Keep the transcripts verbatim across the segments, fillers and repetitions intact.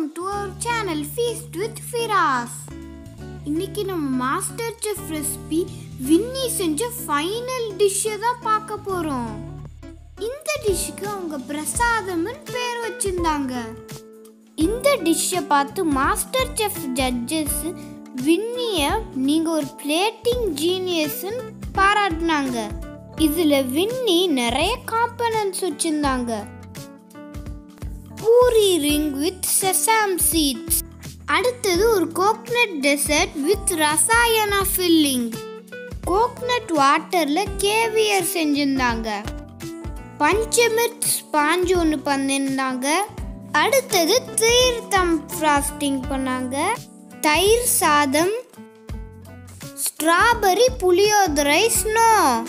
welcome to our channel Feast with Firas. இன்னைக்கு நம்ம master chef recipe வின்னி செஞ்ச final dish தான் பார்க்க போறோம். இந்த டிஷ்க்கு அவங்க பிரசாதம்னு பேர் வச்சிருந்தாங்க. இந்த டிஷ்ஷை பார்த்து மாஸ்டர் செஃப் ஜட்ஜஸ் வின்னிய நீங்க ஒரு பிளேட்டிங் ஜீனியஸ்னு பாராட்டினாங்க. இதுல வின்னி நிறைய காம்பனன்ட்ஸ் வச்சிருந்தாங்க. Puri ring with sesame seeds, அடுத்தது ஒரு coconut dessert with rasayana filling, coconut வாட்டர்ல கேவியர் செஞ்சிருந்தாங்க, பஞ்சமிர்த் ஸ்பாஞ்ச் ஒன்று பண்ணியிருந்தாங்க, அடுத்தது தீர்த்தம் ஃப்ராஸ்டிங் பண்ணாங்க, தயிர் சாதம், ஸ்ட்ராபெரி புளியோதரை ஸ்னோ.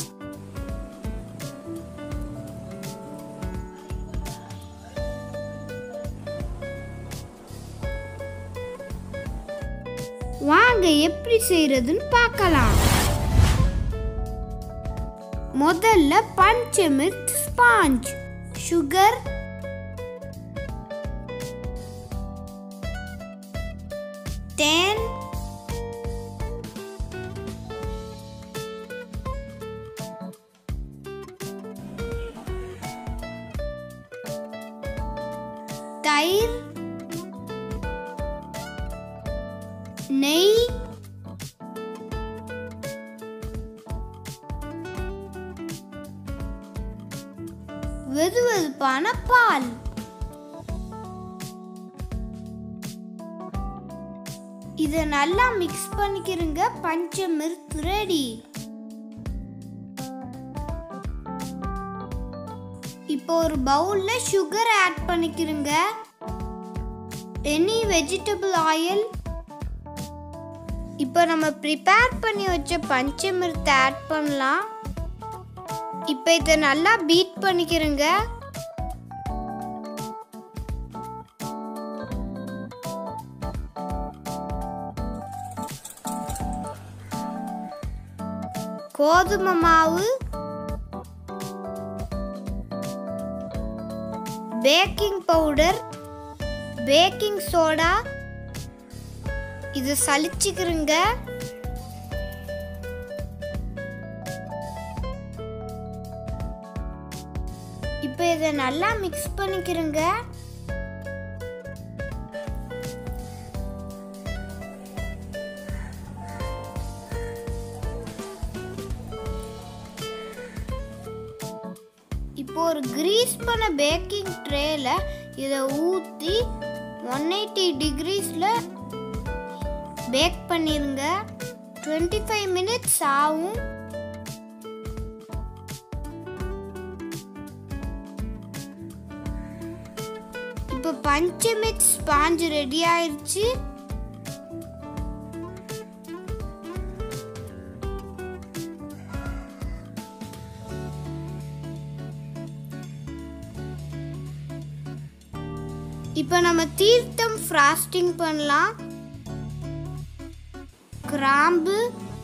வாங்க எப்படி செய்யறதுன்னு பார்க்கலாம். முதல்ல பஞ்சமிர்த் ஸ்பாஞ்ச், சுகர், தேன், தயிர், நெய், வெதுவெதுப்பான பால். இதை நல்லா மிக்ஸ் பண்ணிக்கிறங்க. பஞ்சமிர்த் ரெடி. இப்போ ஒரு பவுல்ல சுகர் ஆட் பண்ணிக்கிறங்க. Any vegetable oil. இப்போ நம்ம ப்ரிப்பேர் பண்ணி வச்ச பஞ்சமிர்த் ஆட் பண்ணலாம். இப்போ இதை நல்லா பீட் பண்ணிக்கிறங்க. கோதுமை மாவு, பேக்கிங் பவுடர், பேக்கிங் சோடா, இது சலிச்சுக்கிறங்க. இப்போ இதை நல்லா மிக்ஸ் பண்ணிக்கிறங்க. இப்போ ஒரு கிரீஸ் பண்ண பேக்கிங் ட்ரேல இதை ஊற்றி ஒன் எயிட்டி டிகிரிஸ்ல பேக் பண்ணிருங்க. டுவெண்ட்டி ஃபைவ் மினிட்ஸ் ஆகும். இப்போ பஞ்சமிர்த் ஸ்பாஞ்ச் ரெடி ஆயிருச்சு. இப்போ நம்ம தீர்த்தம் ஃப்ராஸ்டிங் பண்ணலாம். கிராம்பு,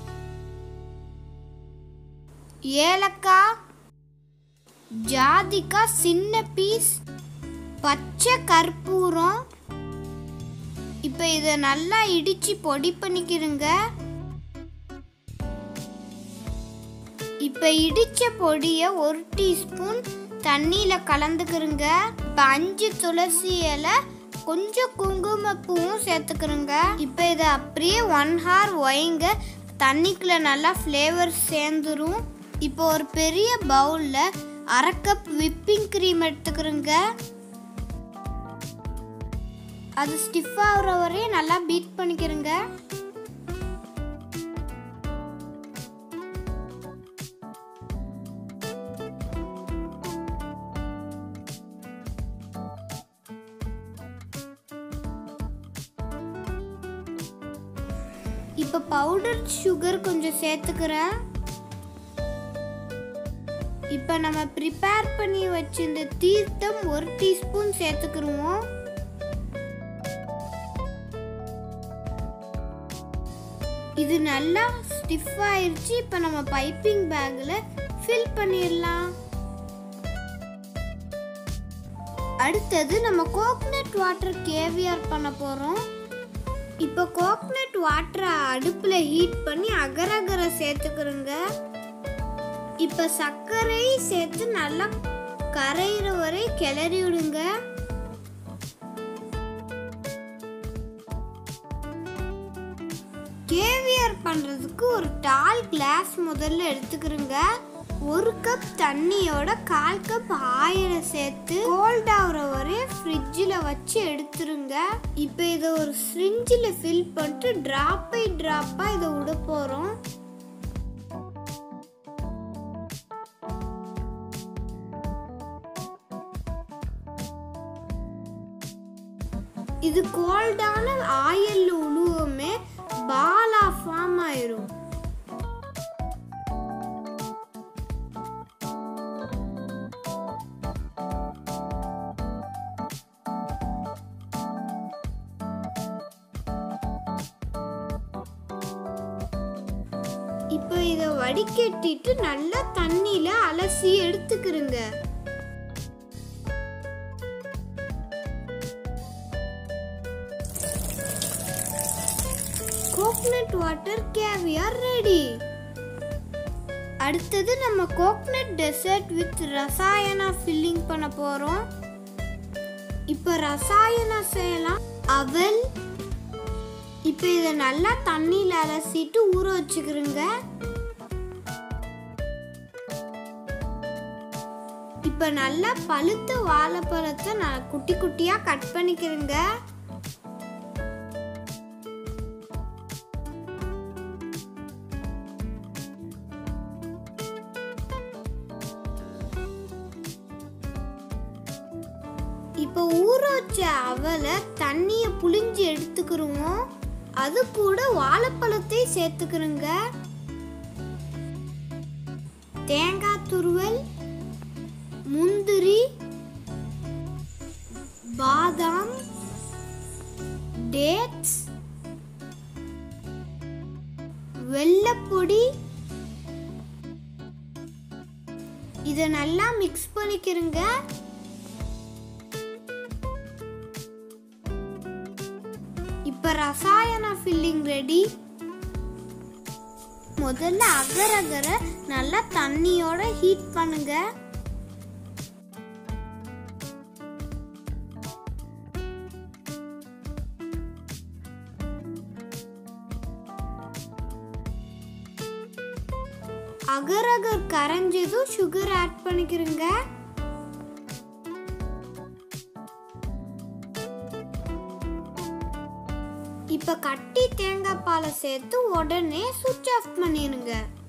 ஏலக்காய், ஜாதிக்காய் சின்ன பீஸ், பச்சை கற்பூரம். இப்போ இதை நல்லா இடிச்சு பொடி பண்ணிக்கிறங்க. இப்போ இடிச்ச பொடியை ஒரு டீஸ்பூன் தண்ணியில கலந்துக்கிறங்க. இப்போ அஞ்சு துளசி இலை, கொஞ்சம் குங்குமப்பூவும் சேர்த்துக்கிறங்க. இப்போ இதை அப்படியே ஒன் ஹவர் வைங்க. தண்ணிக்குள்ள நல்லா ஃப்ளேவர் சேர்ந்துரும். இப்போ ஒரு பெரிய பவுல்ல அரை கப் விப்பிங் கிரீம் எடுத்துக்கிறங்க. அது ஸ்டிஃப் ஆகுற வரையும் நல்லா பீட் பண்ணிக்கிறங்க. இப்போ பவுடர் சுகர் கொஞ்சம் சேர்த்துக்கிறேன். இப்போ நம்ம ப்ரிப்பேர் பண்ணி வச்சிருந்த தீர்த்தம் ஒரு டீஸ்பூன் சேர்த்துக்கிறோம். இது நல்லா ஸ்டிஃப் ஆயிருச்சு. இப்போ நம்ம பைப்பிங் பேக்ல ஃபில் பண்ணிடலாம். அடுத்தது நம்ம கோகனட் வாட்டர் கேவியர் பண்ண போறோம். இப்போ கோகனட் வாட்டரை அடுப்புல ஹீட் பண்ணி அகரகர சேர்த்துக்கிறோங்க. இப்போ சர்க்கரை சேர்த்து நல்லா கரையிற வரை கிளறி விடுங்க. கேவியர் பண்றதுக்கு ஒரு டால் கிளாஸ் முதல்ல எடுத்துக்கிறோங்க. ஒரு கப் தண்ணியோட கால் கப் ஆயிலை சேர்த்து கோல்ட் ஆகுற வரை ஃப்ரிட்ஜில் வச்சு எடுத்துருங்க. இப்போ இதை ஒரு சிரிஞ்சில் ஃபில் பண்ணிட்டு ட்ராப் பை ட்ராப்பாக இதை விட போகிறோம். இது கோல்டான ஆயில் உழுவுமே பாலா ஃபார்ம் ஆயிரும். இப்போ இதை வடிகட்டிட்டு நல்லா தண்ணியில அலசி எடுத்துக்கிறங்க. Coconut water caviar ready. அடுத்தது நம்ம coconut dessert with rasayana filling பண்ண போறோம். இப்போ ரசாயனா செய்யலாம். அவல் இப்போ இதை நல்லா தண்ணியில் அலசிட்டு ஊற வச்சுக்கிறோங்க. இப்போ நல்லா பழுத்த வாழைப்பழத்தை நான் குட்டி குட்டியாக கட் பண்ணிக்கிறேங்க. இப்போ ஊற வச்ச அவலை தண்ணியை புளிஞ்சு எடுத்துக்கிறோம். அது கூட வாழைப்பழத்தை சேர்த்துக்கிறோங்க. தேங்காய் துருவல், முந்திரி, பாதாம், டேட்ஸ், வெல்லப்பொடி இதை நல்லா மிக்ஸ் பண்ணிக்கிறோங்க. இப்ப ரசாயன ஃபில்லிங் ரெடி. முதல்ல அகரகர நல்லா தண்ணியோட ஹீட் பண்ணுங்க. அகரகர் கரைஞ்சதும் சுகர் ஆட் பண்ணிக்கிறங்க. இப்ப கட்டி தேங்காய் பாலை சேர்த்து உடனே சுவிட்ச் ஆஃப் பண்ணிருங்க.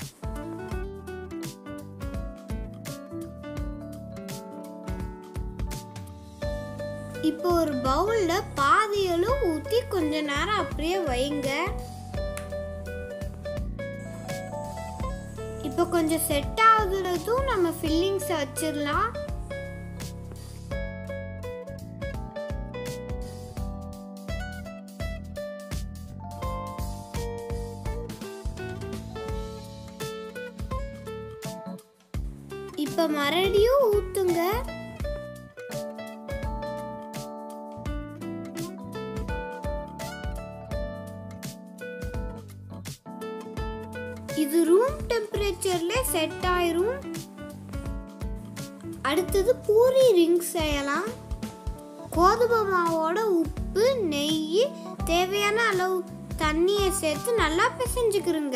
இப்போ ஒரு பவுல்ல பாதியளவு ஊத்தி கொஞ்ச நேரம் அப்படியே வைங்க. இப்போ கொஞ்சம் செட் ஆகுறதும் நம்ம ஃபில்லிங்ஸ் வச்சிடலாம். இப்ப மறுபடியும் ஊத்துங்க. இது ரூம் டெம்பரேச்சர்ல செட் ஆயிரும். அடுத்தது பூரி ரிங் செய்யலாம். கோதுமை மாவோட உப்பு, நெய், தேவையான அளவு தண்ணியை சேர்த்து நல்லா பிசைஞ்சுக்கிறங்க.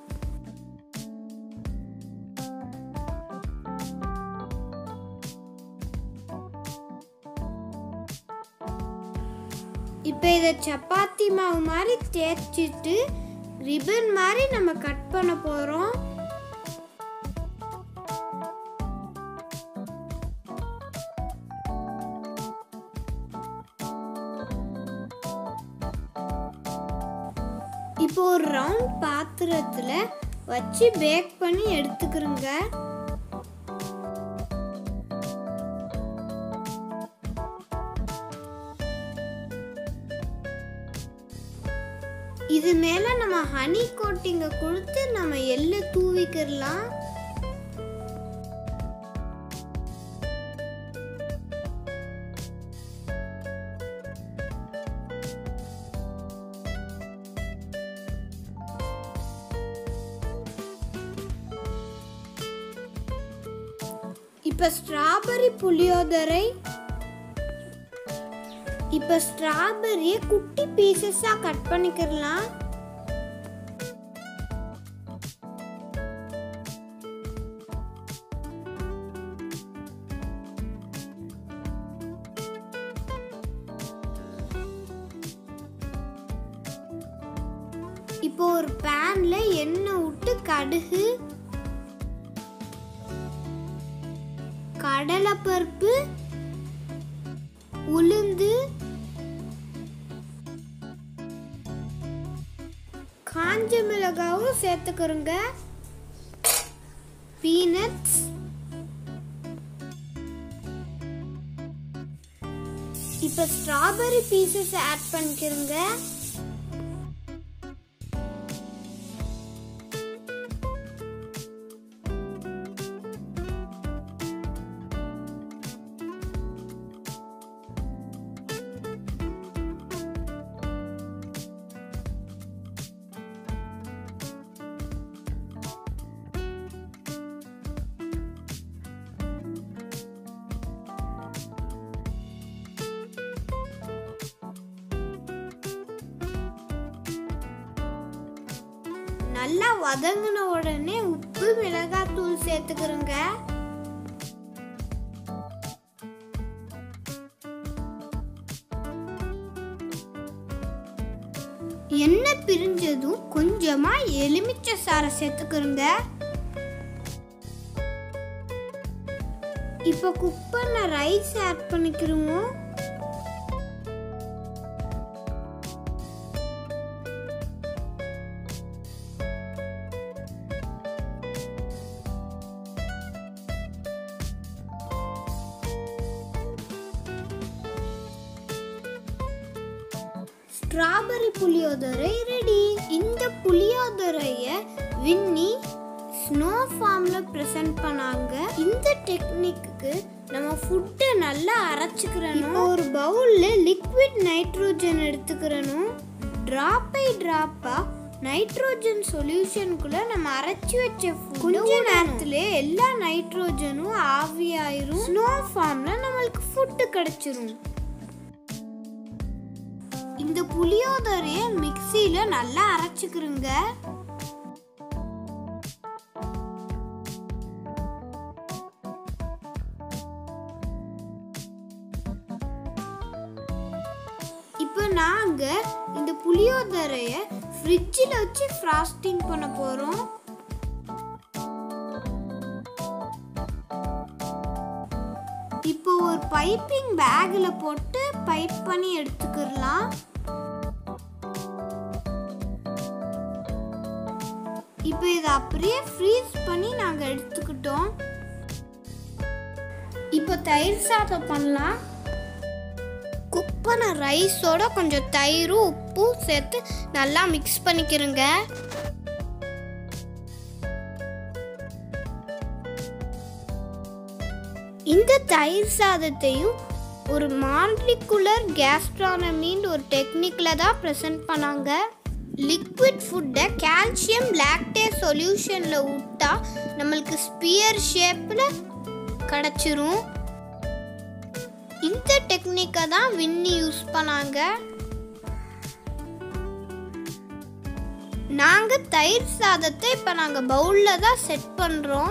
இப்போ இதை சப்பாத்தி மாவு மாதிரி தேய்ச்சிட்டு ரிப்பன் மாதிரி நம்ம கட் பண்ண போறோம். இப்போ ஒரு ரவுண்ட் பாத்திரத்துல வச்சு பேக் பண்ணி எடுத்துக்கிறோங்க. இது மேல நம்ம ஹனி கோட்டிங்க கொடுத்து நம்ம எள்ளு தூவிக்கிறலாம். இப்ப ஸ்ட்ராபெரி புளியோதரை. இப்ப ஸ்ட்ராபெரியை குட்டி பீசஸா கட் பண்ணிக்கலாம். இப்போ ஒரு பேன்ல எண்ணெய் விட்டு கடுகு, கடலைப்பருப்பு, உளுந்து, காஞ்ச மிளகாவும் சேர்த்துக்கிறோங்க. பீனட்ஸ், இப்ப ஸ்ட்ராபெரி பீசஸ் ஆட் பண்ணிக்கிறோங்க. நல்லா வதங்கின உடனே உப்பு, மிளகாத்தூள் சேர்த்துக்கிறோங்க. எண்ணெய் பிரிஞ்சதும் கொஞ்சமா எலுமிச்சை சாறை சேர்த்துக்கிறோங்க. இப்ப குக் பண்ண ரைஸ் ஆட் பண்ணிக்கிறோம். Strawberry puliyodharai ready. இந்த புளியோதரையை வின்னி ஸ்னோ ஃபார்ம்ல பிரசன்ட் பண்ணாங்க. இந்த டெக்னிக்கு நம்ம ஃபுட்டை நல்லா அரைச்சுக்கிறணும். ஒரு பவுல்ல லிக்விட் நைட்ரோஜன் எடுத்துக்கிறணும். டிராப் பை டிராப்பா நைட்ரோஜன் சொல்யூஷனுக்குள்ள நம்ம அரைச்சி வச்ச கொஞ்ச நேரத்துல எல்லா நைட்ரோஜனும் ஆவியாயிரும். ஸ்னோ ஃபார்ம்ல நம்மளுக்கு ஃபுட்டு கிடைச்சிரும். இந்த புளியோதரையை மிக்ஸில நல்லா அரைச்சுக்கிறோங்க. இப்போ நாங்க இந்த புளியோதரையை ஃப்ரிட்ஜில் வச்சு ஃப்ராஸ்டிங் பண்ண போறோம். இப்போ ஒரு பைப்பிங் பேக்ல போட்டு பைப் பண்ணி எடுத்துக்கலாம். இப்போ இதை அப்படியே ஃப்ரீஸ் பண்ணி நாங்க எடுத்துக்கிட்டோம். இப்போ தயிர் சாதம் பண்ணலாம். குக் பண்ண ரைஸோட கொஞ்சம் தயிரும் உப்பும் சேர்த்து நல்லா மிக்ஸ் பண்ணிக்கிறோங்க. இந்த தயிர் சாதத்தையும் ஒரு மாலிகுலர் கேஸ்ட்ரானமின்னு ஒரு டெக்னிக்ல தான் ப்ரெசென்ட் பண்ணாங்க. லிக்விட் ஃபுட்டை கால்சியம் லாக்டேஸ் சொல்யூஷனில் விட்டா நம்மளுக்கு ஸ்பியர் ஷேப்பில் கிடச்சிரும். இந்த டெக்னிக்கை தான் வின்னி யூஸ் பண்ணாங்க. நாங்கள் தயிர் சாதத்தை இப்போ நாங்கள் பவுலில் தான் செட் பண்ணுறோம்.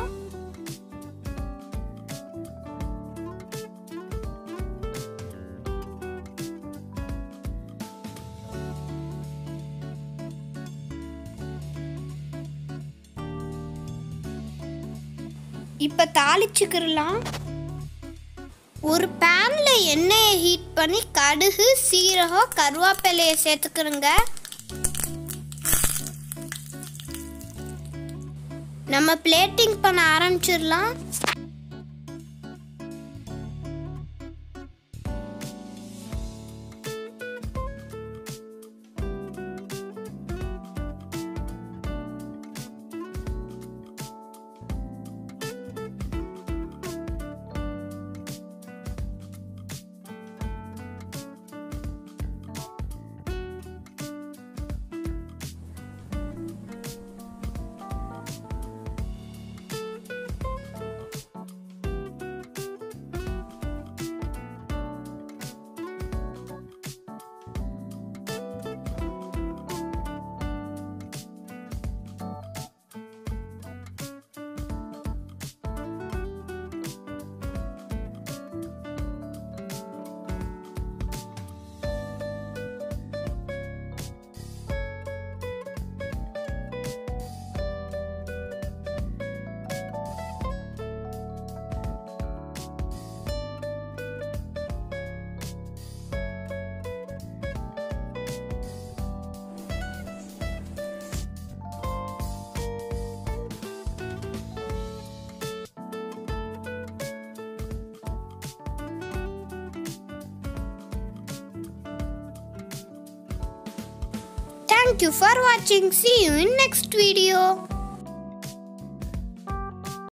இப்போ தாளிச்சுக்கிறலாம். ஒரு பேன்ல எண்ணெயை ஹீட் பண்ணி கடுகு, சீரகம், கருவேப்பிலையை சேர்த்துக்கிறோங்க. நம்ம பிளேட்டிங் பண்ண ஆரம்பிச்சிடலாம். Thank you for watching. See you in next video.